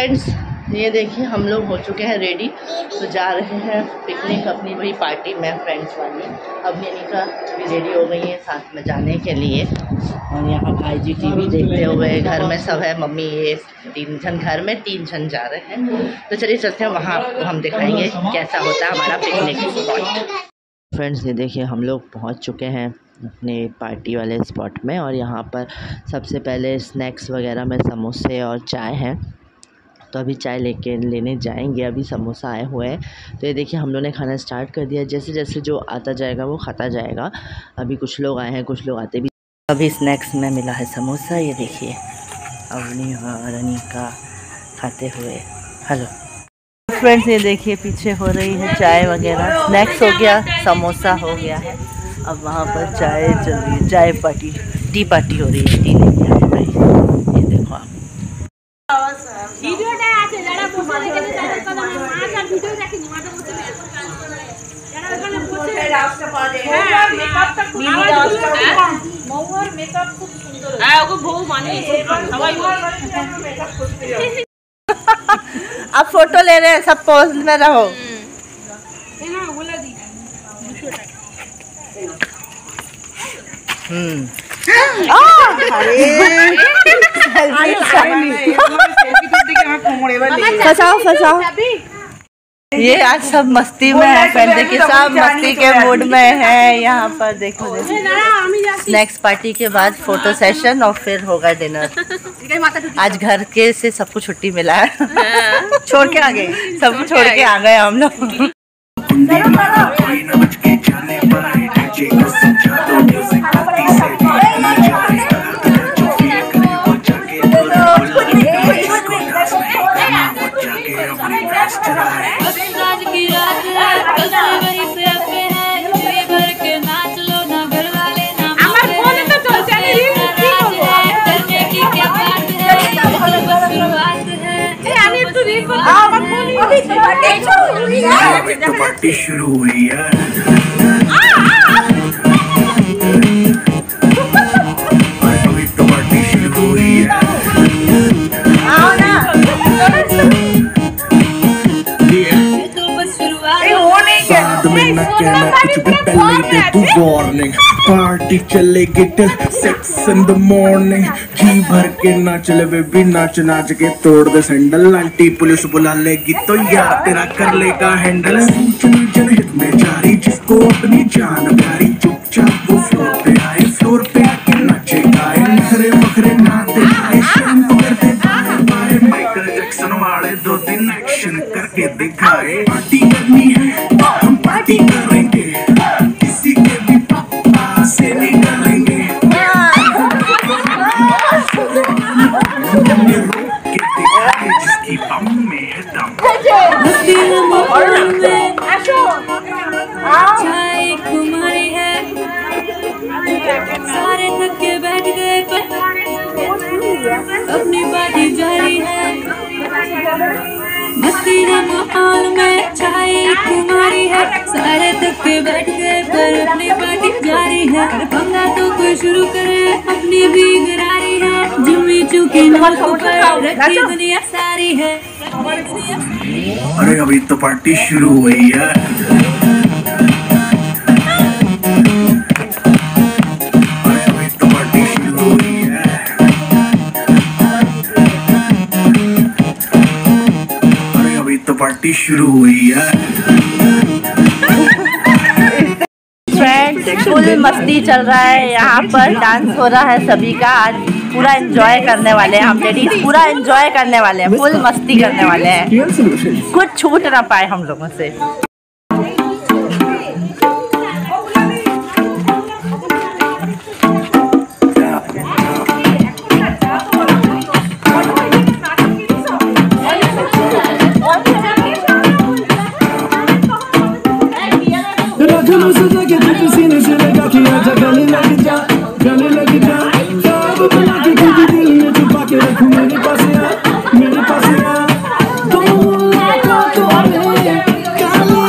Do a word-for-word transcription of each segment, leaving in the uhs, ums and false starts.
Friends ये देखिए हम लोग हो चुके हैं रेडी, तो जा रहे हैं पिकनिक अपनी वही पार्टी में फ्रेंड्स वाली। अभी अनिका भी रेडी हो गई है साथ में जाने के लिए। और यहाँ भाई जी टीवी देखते हुए, घर में सब है, मम्मी ये तीन जन घर में, तीन जन जा रहे हैं। तो चलिए चलते हैं वहाँ, हम दिखाएंगे कैसा होता है हमारा पिकनिक स्पॉट। फ्रेंड्स ये देखिए हम लोग पहुँच चुके हैं अपने पार्टी वाले स्पॉट में। और यहाँ पर सबसे पहले स्नैक्स वगैरह में समोसे और चाय हैं, तो अभी चाय लेके लेने जाएंगे। अभी समोसा आए हुए हैं, तो ये देखिए हम लोगों ने खाना स्टार्ट कर दिया। जैसे जैसे जो आता जाएगा वो खाता जाएगा। अभी कुछ लोग आए हैं, कुछ लोग आते भी। अभी स्नैक्स में मिला है समोसा, ये देखिए अवनी और अनिका खाते हुए। हेलो फ्रेंड्स ये देखिए पीछे हो रही है चाय वगैरह। स्नैक्स हो गया, समोसा हो गया है, अब वहाँ पर चाय चल रही है, चाय पार्टी, टी पार्टी हो रही है, टी नहीं हो रही है। ये देखो आप अब फोटो ले रहे हैं, सब पोज में रहो। हम्म फसाओ फसाओ। ये आज सब मस्ती में है, पहले के सब मस्ती के मूड में है। यहाँ पर देखो स्नैक्स पार्टी के बाद फोटो सेशन और फिर होगा डिनर। आज घर के से सबको छुट्टी मिला है, छोड़ के आ गए, सब छोड़ के आ गए हम लोग। तो पार्टी शुरू हुई है। अभी तो पार्टी शुरू हुई है। कहना कुछ भी पहले दे तू वार्निंग। पार्टी चलेगी till six in the morning. जी भर के नाच ले बेबी, नाच नाच के तोड़ दे सैंडल। आंटी पुलिस बुला लेगी तो यार तेरा कर लेगा हैंडल। जनहित में जारी जिसको अपनी जान प्यारी, चुपचाप वो फ्लोर पे आए, फ्लोर पे आके नाचे गाए। नखरे बखरे ना दिखाए, शांत करते बारे बारे। माइकल जैक्सन वाले दो दिन एक्शन करके दिखाए। पार्टी करनी है हम पार्टी करेंगे, किसी के भी पापा से नहीं डरेंगे। जिसकी बम में है दम। चाय कुमारी है, सारे थक के बैठ गए पर अपनी पार्टी जारी है। मस्ती के माहौल में चाय कुमारी है, सारे थक के बैठ गए पर अपनी पार्टी जारी है। पंगा तो कोई शुरू करे, अपनी भी गरारी है। जुम्मी चुकी रखी दुनिया सारी है। अरे अभी तो पार्टी शुरू हुई है। अरे अभी तो पार्टी शुरू हुई है। अरे अभी तो पार्टी शुरू हुई है। फ्रेंड्स फुल मस्ती चल रहा है, यहाँ पर डांस हो रहा है सभी का। आज पूरा एंजॉय करने वाले हैं हम लेडीज, पूरा एंजॉय करने वाले हैं, फुल मस्ती करने वाले हैं, कुछ छूट ना पाए हम लोगों से। मेरे पास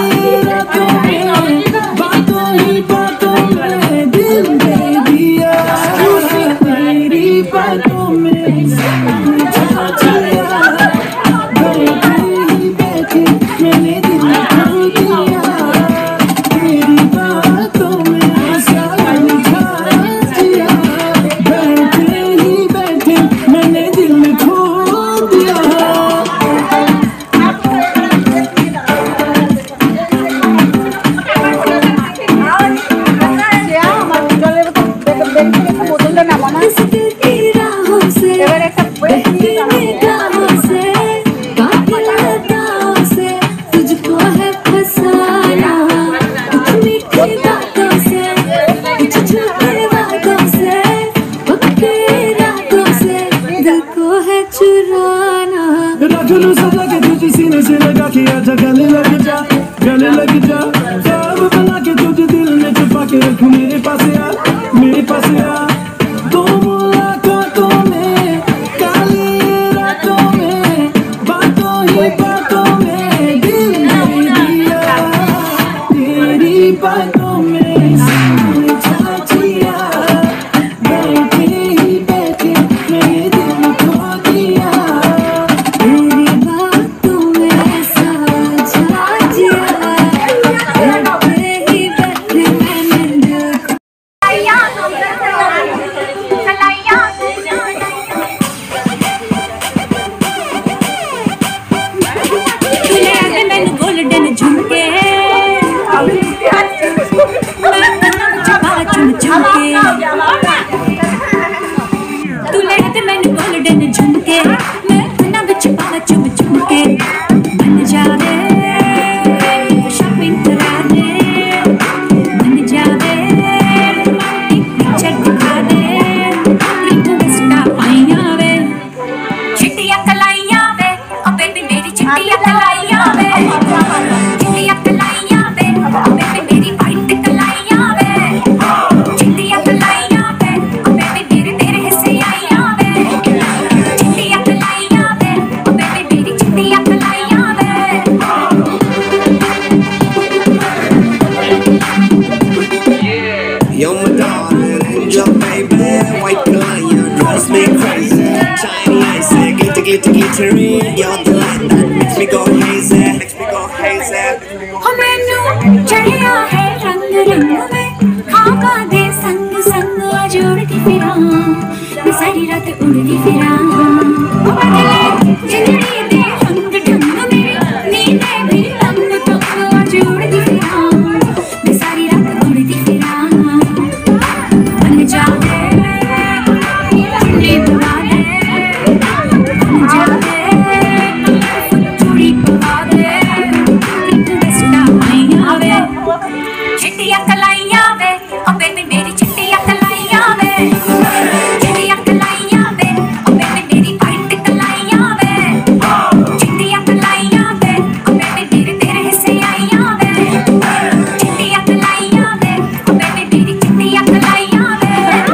लगा के आजा गले लग जा, गले लग जा। ख्वाब बना के तुझे दिल में छुपा के रखूं, मेरे पास आ, मेरे पास आ। दो मुलाकातों में, काली रातों में, बातों ही बातों में दिल दे दिया, तेरी बातों में समझा जिया। बैठे ही बैठे मेरे दिल को दिया, तेरी बातों में समझा जिया। बैठे ही बैठे मैंने दिल को तूने आके मैंने गोल्डन झुमके चुम चुमके तूने आके मैंने गोल्डन झुमके मैं बना बिच पावा चुम चुमके बन जावे शॉपिंग करा दे, बन जावे पिक्चर दिखा दे, रिक्वेस्टा पाइया वे चिट्टियां कलाइयां वे, ओ बेबी मेरी चिट्टियां कलाइयां वे, चिट्टियां कलाइयां वे, ओ बेबी मेरी वाइट कलाइयां वे, चिट्टियां कलाइयां वे, ओ बेबी मेरे तेरे हिस्से आइयां वे, चिट्टियां कलाइयां वे, ओ बेबी मेरी चिट्टियां कलाइयां वे। You're my darling, angel baby, white lion, drives me crazy. Shiny eyes, glitter, glitter, glittery. You're the light that makes me go hazy, makes me go hazy. हो मैनू चढ़िया है रंग रंग में, खाका दे संग संग आज उड़ती फिरां, मैं सारी रात उड़ती फिरां। ओ बदले जिंदड़ी दे रंग ढंग में, नींदें भी तंग तंग आज उड़ती फिरां, मैं सारी रात उड़ती फिरां। बन जावे चुन्नी पवा दे, बन जावे चूड़ी पवा दे, रिक्वेस्टा पाइया वे चिट्टियां कलाइयां वे, ओ बेबी मेरी चिट्टियां कलाइयां वे, चिट्टियां कलाइयां वे, ओ बेबी मेरी वाइट कलाइयां वे, चिट्टियां कलाइयां वे, ओ बेबी मेरे तेरे हिस्से आइयां वे, चिट्टियां कलाइयां वे, ओ बेबी मेरी चिट्टियां कलाइयां वे।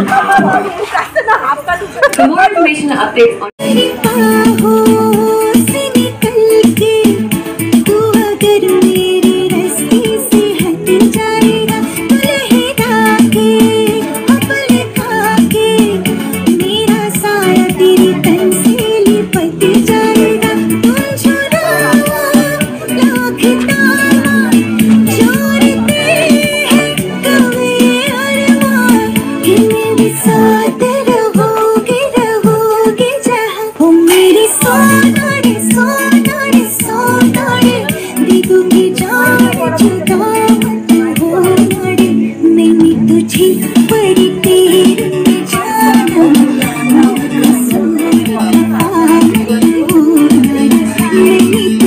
For more information and updates on तेरी बाहों से निकल के तू अगर मेरे रास्ते से हट जाएगा, तू लहरा के अपने खाके मेरा साया तेरी तन से लिपट जाएगा। तुम छुड़ावा लाख तारा जोड़ते हैं कभी अरमान, कि मेरे साथ रहोगे रहोगे जहाँ। ओ मेरी सोना रे सोना रे सोना रे, दे दूंगी जान जुदा मत होना रे, मैंने तुझे परी तेरी जाना, ना कसूर पागल होना रे, मैंने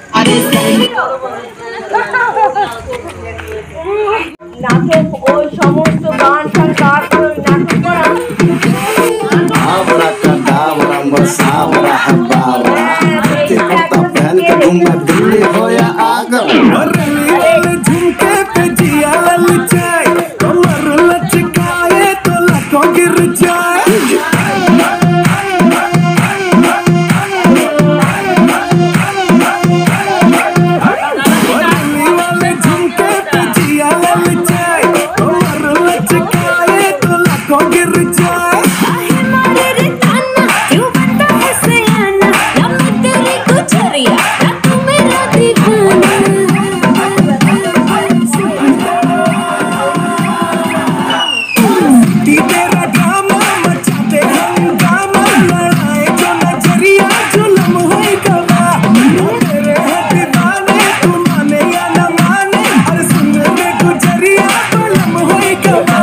নাটক ওই সমস্ত গান ফান গান করে নাটক করা Abracadabra, sabra, hababra, te corta pehन के घूमा दिल्ली हो या आगरा। रली वाले झुमके पे जिया ललचाए, कमर लचकाए तो लाखों गिर जाए। रली वाले झुमके पे जिया ललचाए, कमर लचकाए तो लाखों गिर जाए। आहे मारे रे ताना, क्यों बता है सयाना, या मैं तेरी गुजरिया, या तू मेरा दीवाना। ती तेरा ड्रामा मचाते हंगामा, लड़ाए जो नजरिया जुल्म होई गवा। तेरे है दीवाने, तू माने या न माने, हर सुन में गुजरिया जुल्म होई गवा।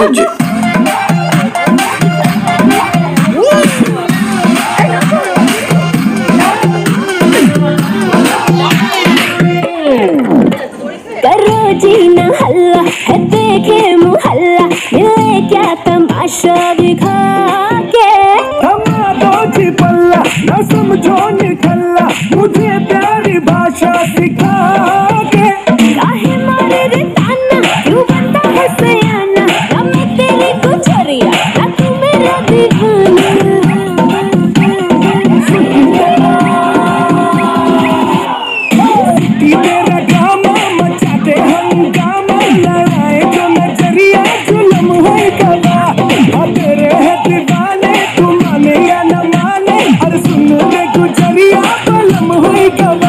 करो जीना हल्ला है देखे मुहल्ला, मिले क्या तमाशा दिखा के। हम दो जी पल्ला न समझो निकल्ला, मुझे प्यारी भाषा नशा सिखा के काहे मारे रे ताना क्यों बनता है सयाना ना मैं तेरी गुजरिया ना तू मेरा दीवाना तेरा गामा मचाते हंगामा लड़ाए जो नजरिया जुलम है गवा तेरे है दीवाने तू माने या न माने और सुन ले गुजरिया बलम है गवा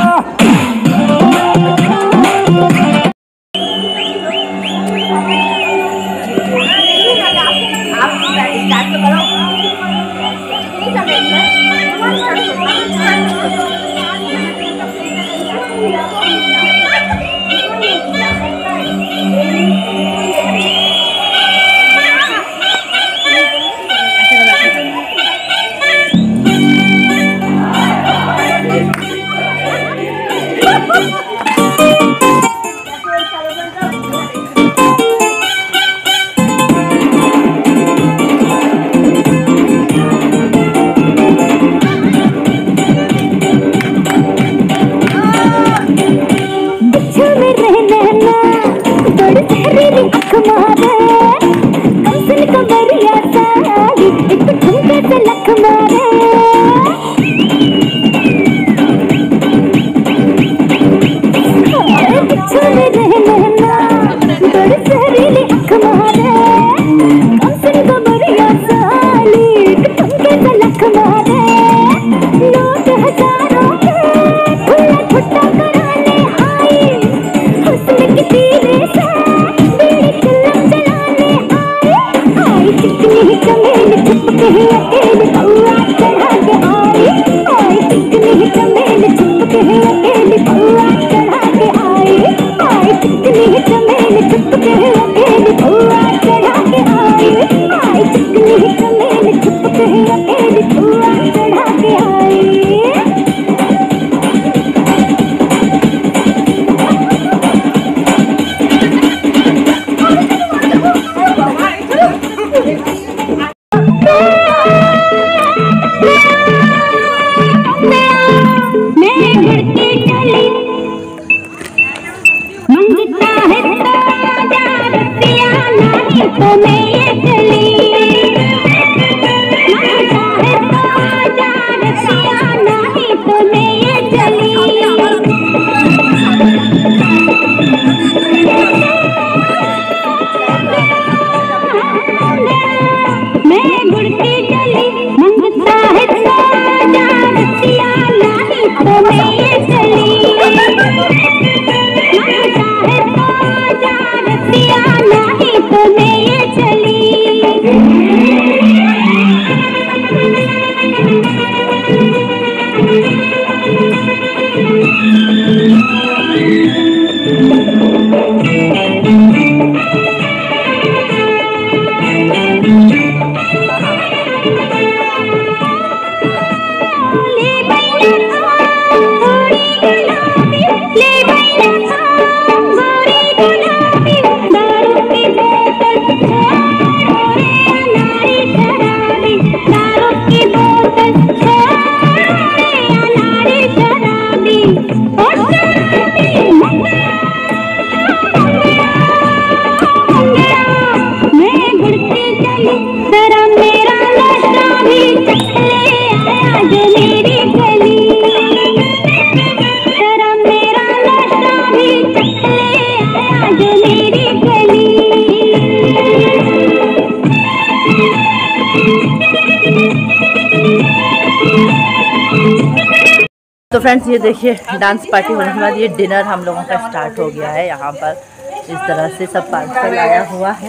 तो फ्रेंड्स ये देखिए डांस पार्टी होने के बाद ये डिनर हम लोगों का स्टार्ट हो गया है। यहाँ पर इस तरह से सब पार्सल आया हुआ है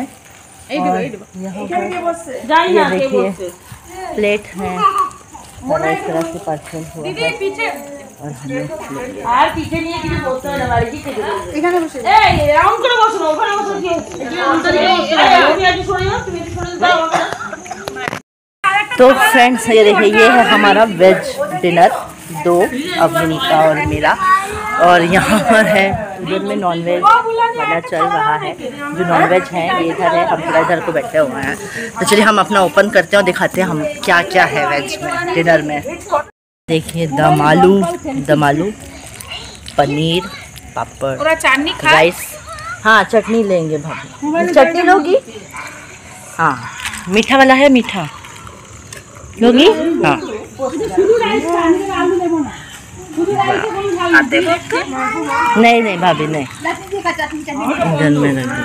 और यहाँ पर ये देखिए प्लेट है और इस तरह से पार्सल हुआ है और हमने আর পিছে নিয়ে কিছু বসতে হয় না বাড়ি কি এখানে বসে এই রাউন্ড করে বসো না ওখানে বসো কি তুমি আজ সরে যাও তুমি সরে যাও तो फ्रेंड्स ये देखिए ये है हमारा वेज डिनर दो अवनी का और मेरा और यहाँ पर है इधर में नॉन वेज वाला चल रहा है। जो नॉन वेज है ये इधर है, हम थोड़ा इधर को बैठे हुए हैं। तो चलिए हम अपना ओपन करते हैं और दिखाते हैं हम क्या क्या है वेज में डिनर में। देखिए दम आलू दम आलू पनीर, पापड़, पूरा चाटनी खा। राइस। हाँ चटनी लेंगे भाभी। चटनी लोगी? हाँ मीठा वाला है, मीठा लोगी? हाँ आते नहीं नहीं भाभी नहीं, घर में रख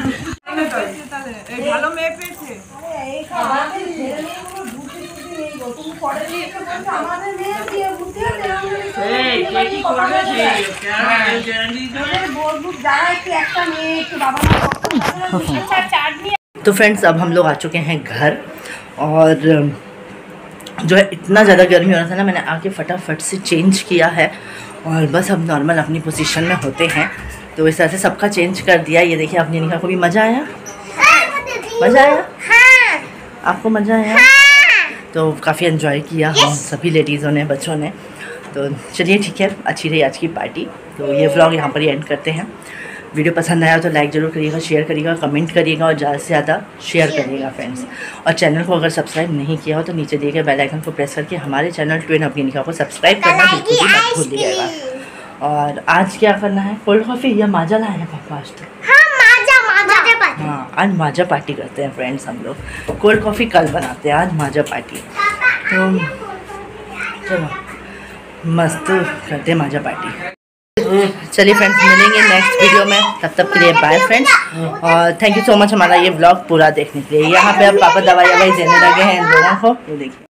तो फ्रेंड्स अब हम लोग आ चुके हैं घर। और जो है इतना ज़्यादा गर्मी हो रहा था ना, मैंने आके फटाफट से चेंज किया है और बस अब नॉर्मल अपनी पोजीशन में होते हैं। तो इस तरह से सबका चेंज कर दिया। ये देखिए अपनी निकाह को भी मज़ा आया, मज़ा आया आपको, मज़ा आया? तो काफ़ी एंजॉय किया हम सभी लेडीज़ों ने, बच्चों ने। तो चलिए ठीक है, अच्छी रही आज की पार्टी। तो ये व्लॉग यहाँ पर ही एंड करते हैं। वीडियो पसंद आया तो लाइक ज़रूर करिएगा, शेयर करिएगा, कमेंट करिएगा और ज़्यादा से ज़्यादा शेयर करिएगा फ्रेंड्स। और चैनल को अगर सब्सक्राइब नहीं किया हो तो नीचे दिए गए बेल आइकन को प्रेस करके हमारे चैनल ट्विन अपनी निकाह को सब्सक्राइब करना बिल्कुल भी मत भूलिएगा। और आज क्या करना है, कोल्ड कॉफ़ी या माजा लाए हैं पापा आज? तो हाँ आज माजा पार्टी करते हैं फ्रेंड्स हम लोग। कोल्ड कॉफ़ी कल बनाते हैं, आज माजा पार्टी। तो चलो मस्त करते हैं माजा पार्टी। चलिए फ्रेंड्स मिलेंगे नेक्स्ट वीडियो में, तब तक के लिए बाय फ्रेंड्स। और थैंक यू सो मच हमारा ये व्लॉग पूरा देखने के लिए। यहाँ पे अब पापा दवाई ववाई देने लगे हैं इन लोगों को, तो देखिए।